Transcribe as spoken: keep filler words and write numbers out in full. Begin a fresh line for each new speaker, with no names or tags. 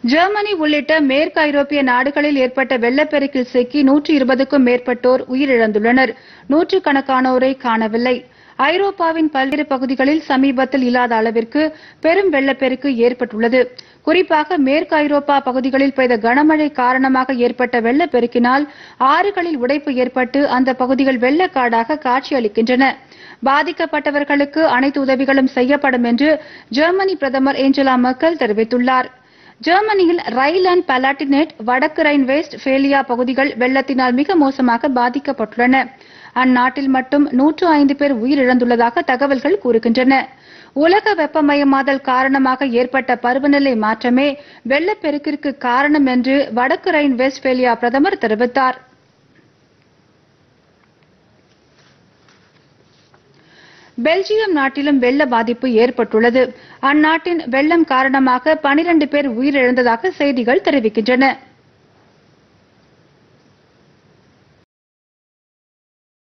Germany உள்ளிட்ட மேற்கு ஐரோப்பிய நாடுகளில் ஏற்பட்ட வெள்ளப்பெருக்கில் சிக்கி நூற்று இருபதுக்கும் மேற்பட்டோர் உயிரிழந்துள்ளனர். நூற்றுக்கணக்கானோரை காணவில்லை. ஐரோப்பாவின் பல்வேறு பகுதிகளில் சமீபத்தில் இல்லாத அளவிற்கு பெரும் வெள்ளப்பெருக்கு ஏற்பட்டுள்ளது. குறிப்பாக மேற்கு ஐரோப்பா பகுதிகளில் பெய்த கனமழை காரணமாக ஏற்பட்ட வெள்ளப்பெருக்கினால் ஆறுகளில் உடைப்பு ஏற்பட்டு அந்த பகுதிகள் வெள்ளக்காடாக காட்சியளிக்கின்றன. பாதிக்கப்பட்டவர்களுக்கு அனைத்து உதவிகளும் செய்யப்படும் என்று ஜெர்மனி பிரதமர் ஏஞ்சலா மெர்க்கல் தெரிவித்துள்ளார். ஜெர்மனியில் ரைன் அண்ட் பலாட்டினேட், வடக்கு ரைன் வெஸ்ட் பேலியா பகுதிகள் வெள்ளத்தினால் மிக மோசமாக பாதிக்கப்பட்டுள்ளன. அந்நாட்டில் மட்டும் நூற்று ஐந்து பேர் உயிரிழந்துள்ளதாக தகவல்கள் கூறுகின்றன. உலக வெப்பமயமாதல் காரணமாக ஏற்பட்ட பருவநிலை மாற்றமே வெள்ளப்பெருக்கிற்கு காரணம் என்று வடக்கு ரைன் வெஸ்ட் பேலியா பிரதமர் தெரிவித்தார். பெல்ஜியம் நாட்டிலும் வெள்ள பாதிப்பு ஏற்பட்டுள்ளது. அந்நாட்டின் வெள்ளம் காரணமாக பனிரண்டு பேர் உயிரிழந்ததாக செய்திகள் தெரிவிக்கின்றன.